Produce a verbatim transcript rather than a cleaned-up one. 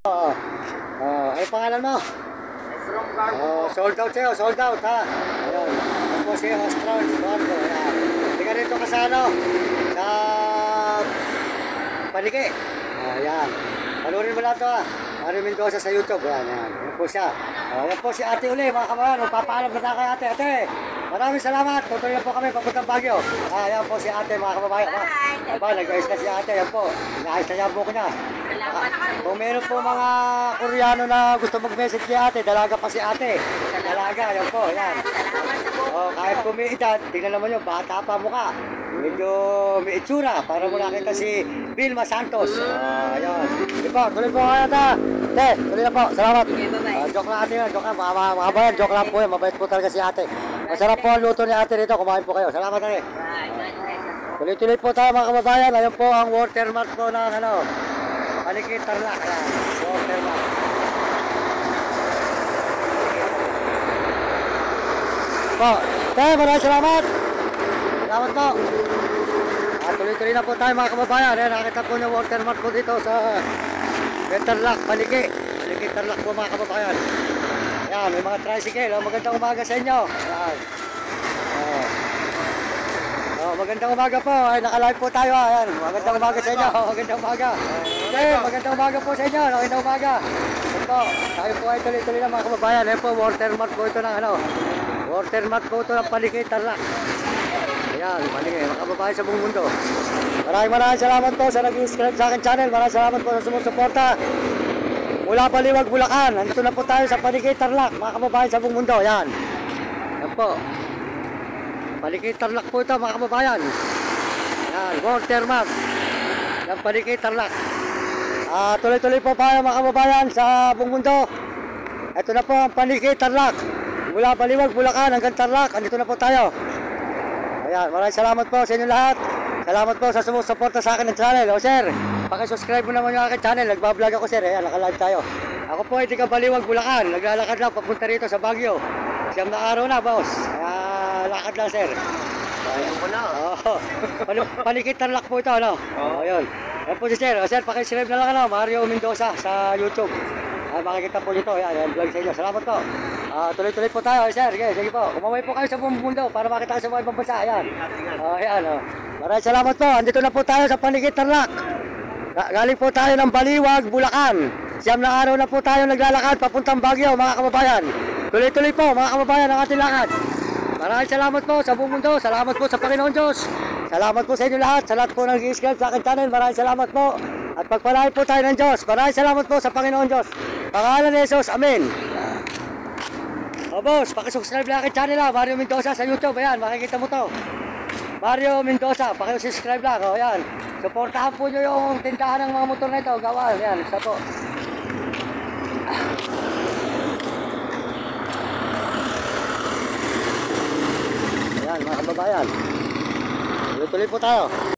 Oo. Oh, ay pangalan mo? From Garbo. Oh, sold out sa'yo, sold out ha. Ayun. Ako po si Ostron, Garbo. Ayan. Hindi ka rito ka sa ano? Sa Paniki. Ayan. Panurin mo lang ito ha. Mario Mendoza sa YouTube. Ayan, ayan. Ayan po siya. Oh, ayan po si ate uli, mga kabayan. Magpapaalam na tayo kay ate. Ate, maraming salamat. Tutuloy na po kami papuntang Baguio. Ah, ayan po si ate, mga kababayan. Bye. Aba, nag-ayos na si ate. Ayan po. Inaayos na niya ang buko niya. Salamat. Kung meron po mga Koreano na gusto mag-message kay ate, dalaga pa si ate. Dalaga, ayan po. Ayan. Salamat sa buko. Oh, kahit po may edad, tingnan naman yun, bata pa mukha. Medyo may itsura, para mo nakita si Vilma Santos. Ah, ayan. Sige po, tuloy po kayo ta. Te, tuloy na po. Salamat. Okay, bye-bye. Ah, joke lang ate yun, joke lang. Mga, mga, mga bayan, joke lang po yun. Mabait po talaga si ate. Masarap po ang luto ni ate rito. Kumain po kayo. Salamat ate. Bye. God bless. Tuloy-tuloy po tayo mga kababayan. Ayun po ang watermark po ng ano, Paniki Tarlac. Ayan, watermark. Po, te, maraming salamat. Salamat po. Ah, tuloy-tuloy na po tayo mga kababayan. Ayan, nakita po yung watermark po dito sa Tarlac, Paniki. Paniki Tarlac po mga kababayan. Ayan, may mga tricycle. Oh, magandang umaga sa inyo. Ayan. Oh. Oh, magandang umaga po. Ay, naka-live po tayo. Ayan. Magandang umaga sa inyo. Magandang umaga. Okay, magandang umaga po sa inyo. Magandang umaga. Ito, tayo po ay tuloy-tuloy na mga kababayan. Ayan po, watermark po ito ng ano. Watermark po ito ng Paniki Tarlac. Ayan, Paniki. Mga kababayan sa buong mundo. Maraming maraming salamat po sa nag-subscribe sa akin channel. Maraming salamat po sa sumusuporta. Mula Baliwag, Bulacan. Nandito na po tayo sa Paniki Tarlac. Mga kababayan sa buong mundo. Ayan. Ayan po. Paniki Tarlac po ito mga kababayan. Yan, watermark ng Paniki Tarlac. Ah, tuloy-tuloy po tayo mga kababayan sa buong mundo. Ito na po ang Paniki Tarlac. Mula Baliwag, Bulacan hanggang Tarlac. Andito na po tayo. Ayan, maraming salamat po sa inyo lahat. Salamat po sa sumusuporta sa akin ng channel. O sir, pakisubscribe mo naman yung aking channel. Nagbablog ako sir. Ayan, naka-live tayo. Ako po ay taga Baliwag, Bulacan. Naglalakad lang papunta rito sa Baguio. Siyam na araw na, boss. Ah, lakad lang, sir. Ayun ko na. Oh, Paniki Tarlac po ito, ano? Oo, oh, yun. Yan po si sir. O, sir, pakisubscribe na lang, ano? Mario Mendoza sa YouTube. Ah, makikita po dito. Yan, yan, vlog sa inyo. Salamat po. Ah, tuloy-tuloy po tayo, sir. Okay, sige po. Kumaway po kayo sa buong mundo para makita kayo sa mga ibang bansa. Ayan. Oh, ayan, oh. Maraming salamat po. Andito na po tayo sa Paniki Tarlac. Galing po tayo ng Baliwag, Bulacan. Siyam na araw na po tayo naglalakad papuntang Baguio, mga kababayan. Tuloy-tuloy po, mga kababayan, ang ating lakad. Maraming salamat po sa buong mundo. Salamat po sa Panginoon Diyos. Salamat po sa inyo lahat. Sa lahat po nag-i-subscribe sa aking channel. Maraming salamat po. At pagpalain po tayo ng Diyos. Maraming salamat po sa Panginoon Diyos. Pangalan ni Jesus. Amen. O boss, pakisubscribe na aking channel ha. Mario Mendoza sa YouTube. Ayan, makikita mo to. Mario Mendoza, pakisubscribe lang. O, ayan. Suportahan po nyo yung tindahan ng mga motor na ito. Gawa. Ayan, isa po. Ayan, mga kababayan. Tuloy-tuloy po tayo.